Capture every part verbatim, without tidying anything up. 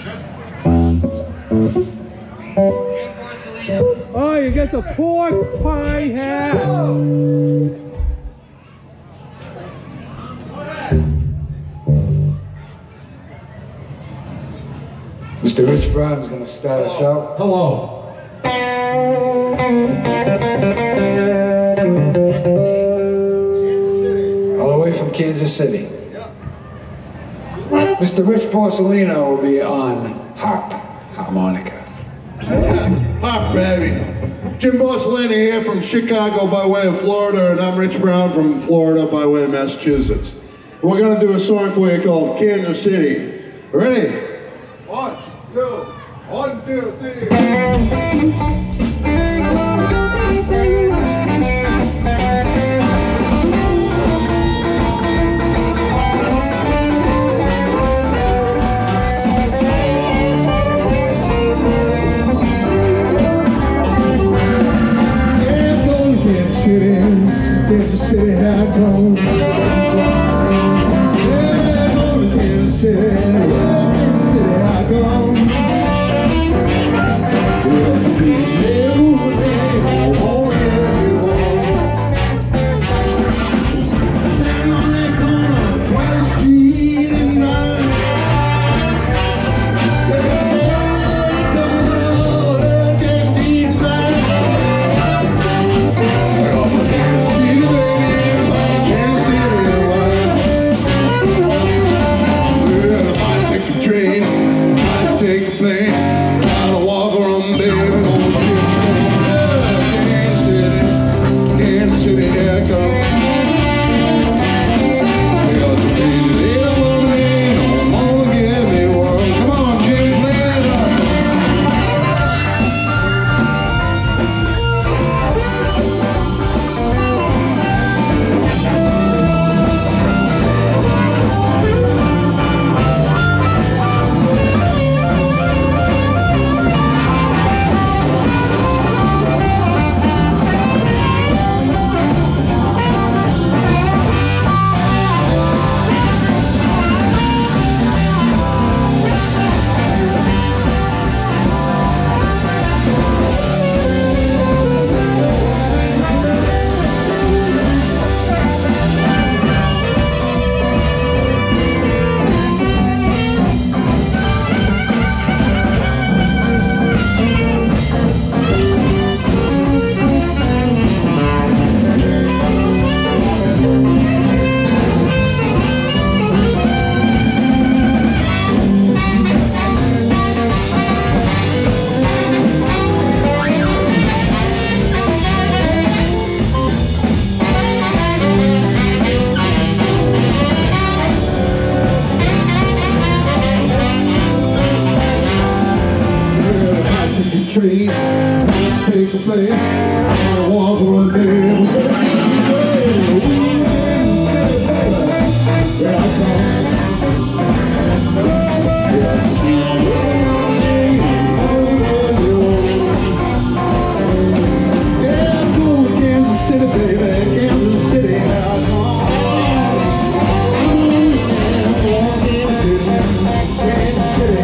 Oh, you get the pork pie hat. Mister Rich Brown's gonna start us out. Hello. All the way from Kansas City. Mister Rich Porcelino will be on harp, harmonica. Pop, baby. Jim Porcelino here from Chicago by way of Florida, and I'm Rich Brown from Florida by way of Massachusetts. We're gonna do a song for you called Kansas City. Ready? One, two, one, two, three. Kansas City, I go. Yeah, go to Kansas City, yeah, Kansas City, I go. Well, to be there, oh, everyone. Stand on that corner, twelfth Street and nine. Stand on that corner, twelfth Street and nine. Take a plane, gotta walk around there. Kansas City, Kansas City, here I come. They got to be the woman, don't wanna give me one. Come on, Jim, play it up. Tree, take a plane, I'll walk around there. Yeah, I yeah, I'm going to Kansas City, baby, Kansas City, I'm Kansas City,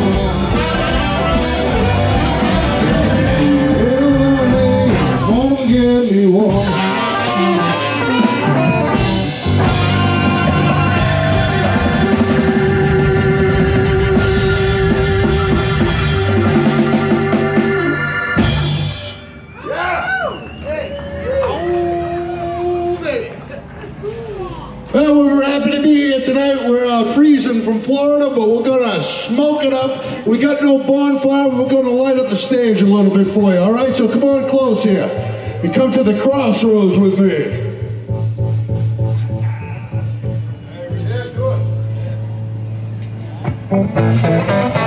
give me one. Well, we're happy to be here tonight. We're uh, freezing from Florida, but we're gonna smoke it up. We got no bonfire, but we're gonna light up the stage a little bit for you, all right? So come on close here. You come to the crossroads with me. Yeah, do it.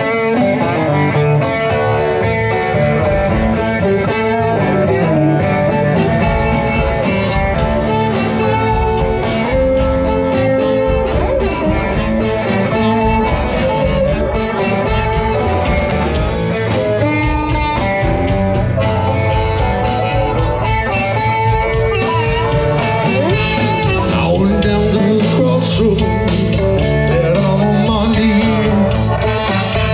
Down to the crossroads, and I'm on my knees.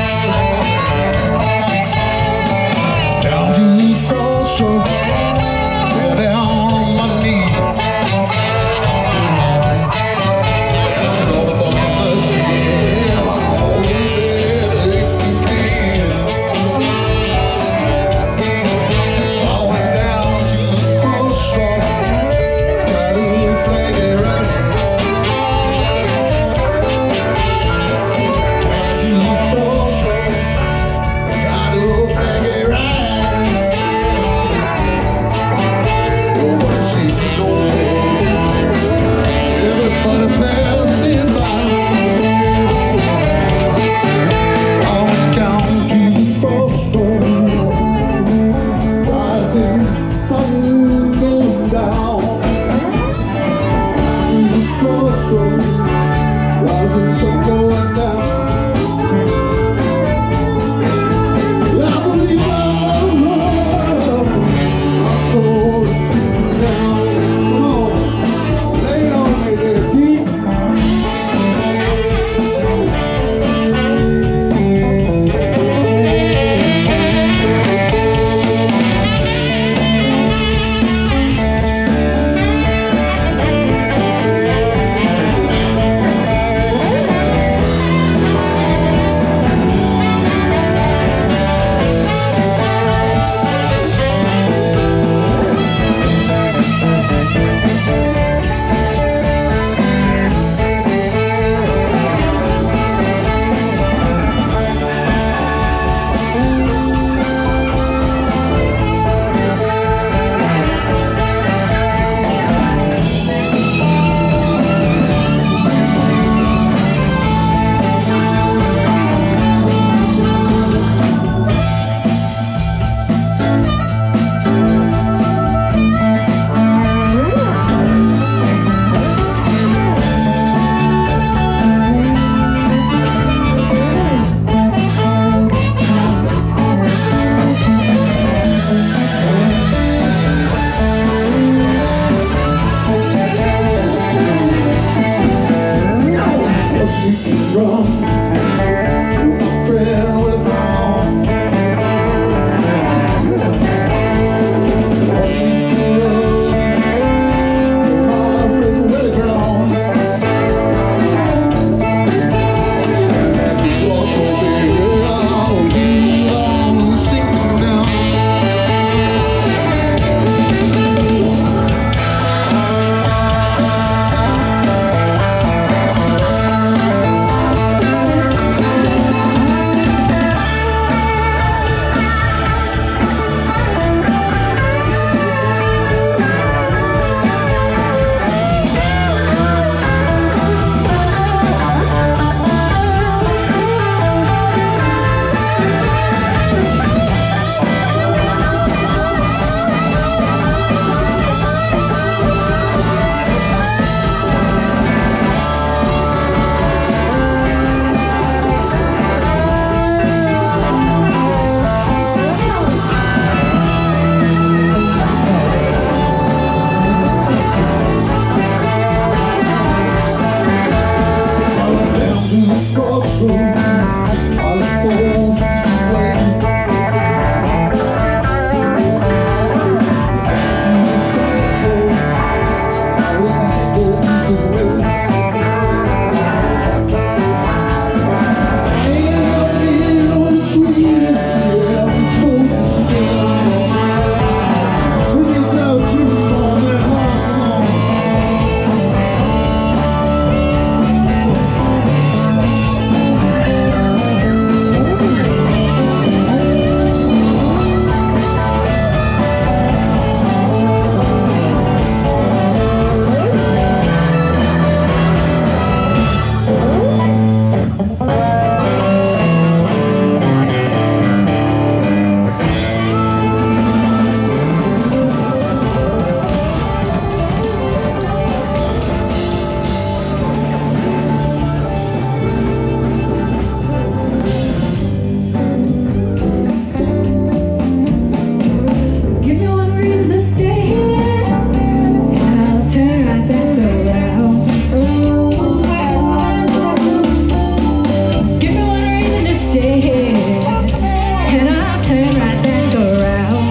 stay here, and I'll turn right back around.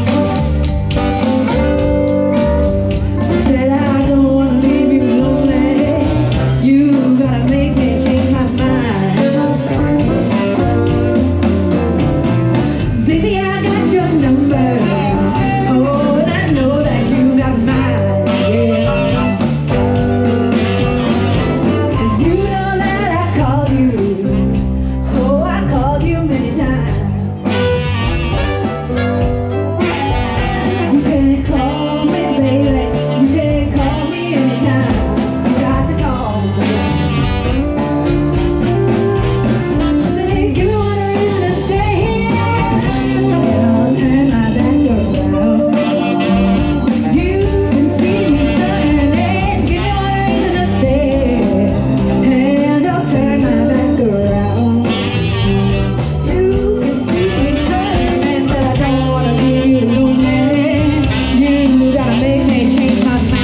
Said I don't wanna leave you lonely. You gotta make me change my mind. Baby, I got your number. Oh, and I know that you got mine. Yeah. You know that I called you. Oh, I called you many times. You can call me, baby. You can call me anytime. You got to call me. Say, give me one reason to stay here, and I'll turn my back around. You can see me turning. Give me one reason to stay here, and I'll turn my back around. You can see me turning. Said I don't wanna leave you lonely. You gotta make me change my mind.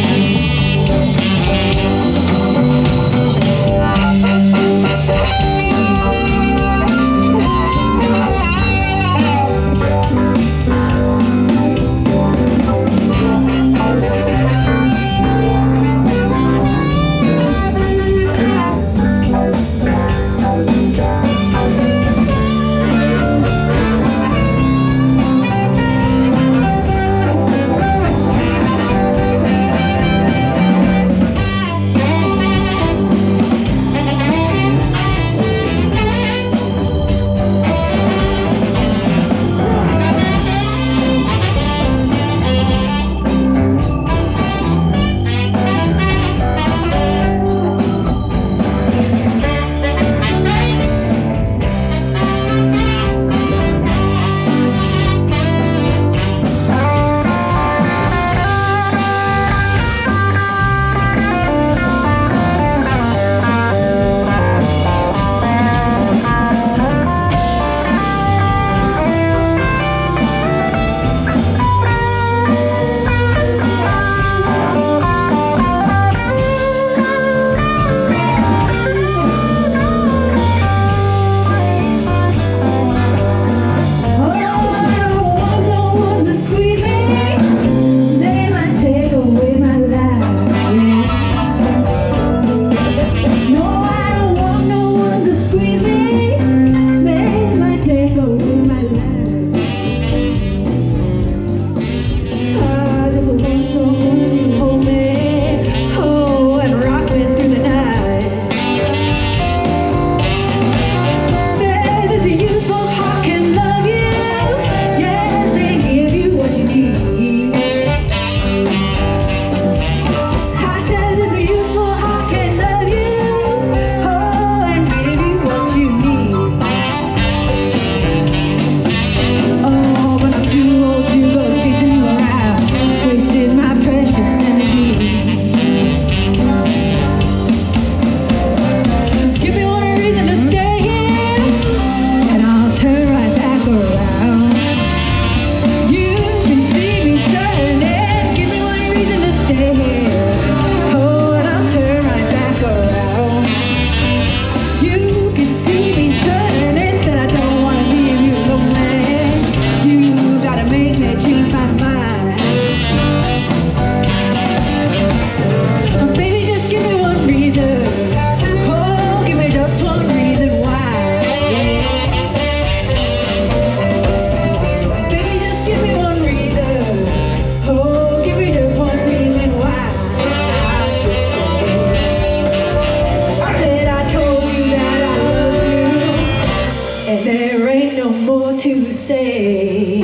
There ain't no more to say.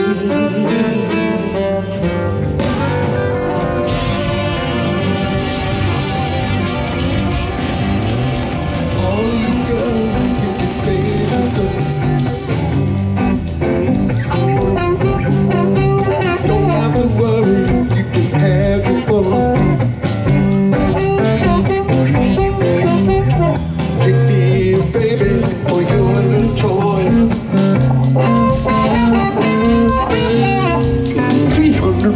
All you girls can get paid. Don't have to worry, you can have your fun. Take me, baby, for your little toy. three hundred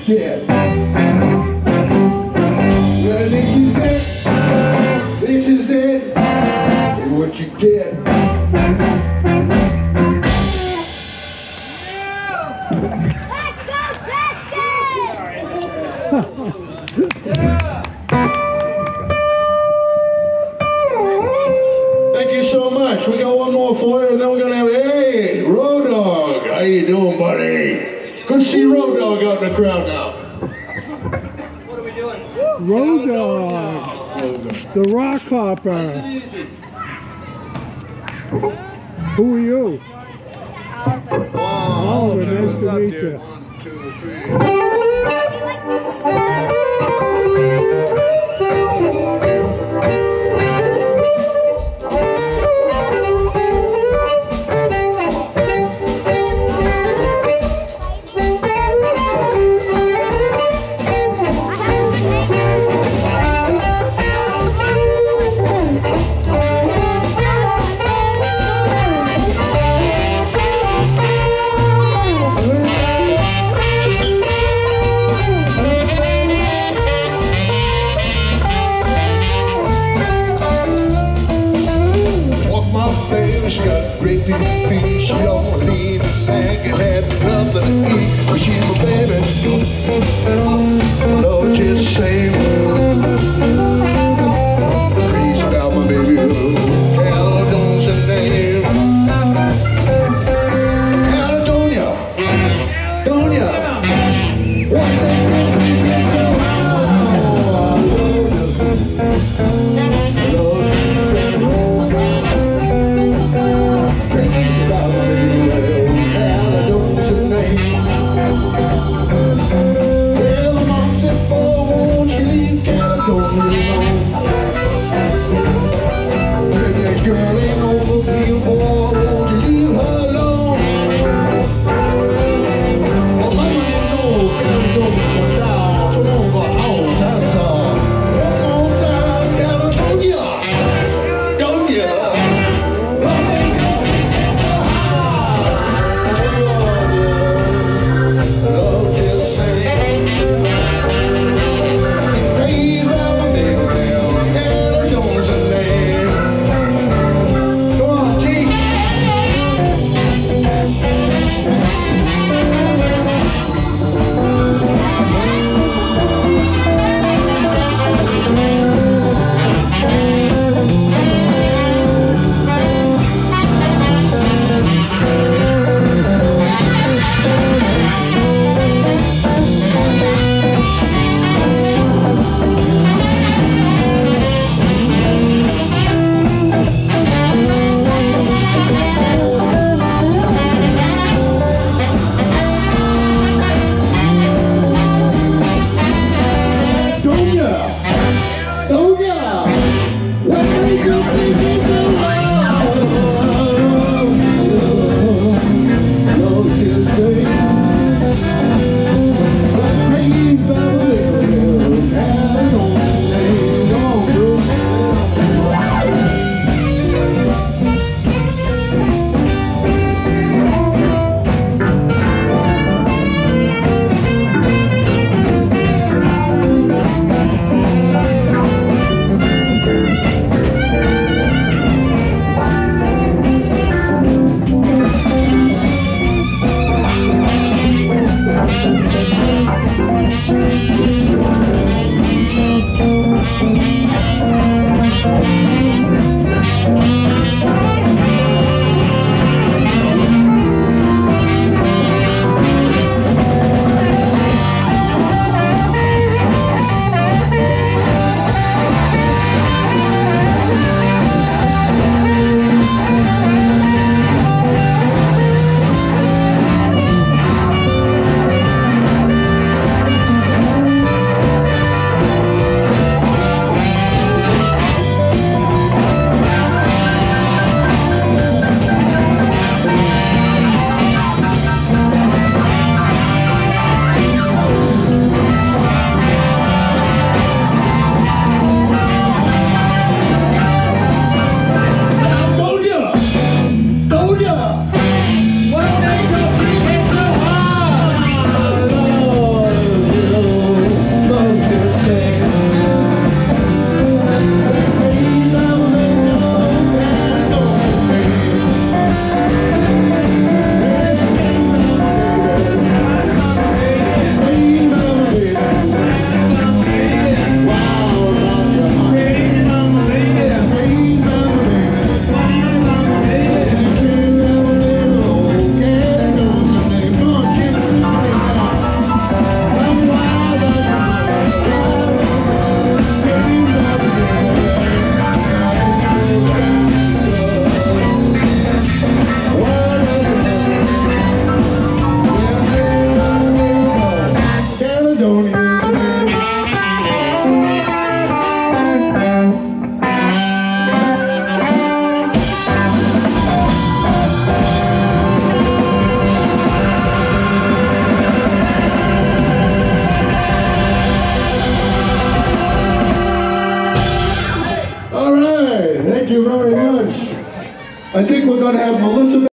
get. Well, this is it. This is it. What you get. Thank you so much. We got one more for you, and then we're gonna have, hey, Road Dog. How you doing, buddy? Good to see Road Dog out in the crowd now. What are we doing? Road Dog. The Rock Hopper. Who are you? Oliver. Nice to meet you. One, two, three. She got great big feet, she don't lean back and had nothing to eat, but she's my baby.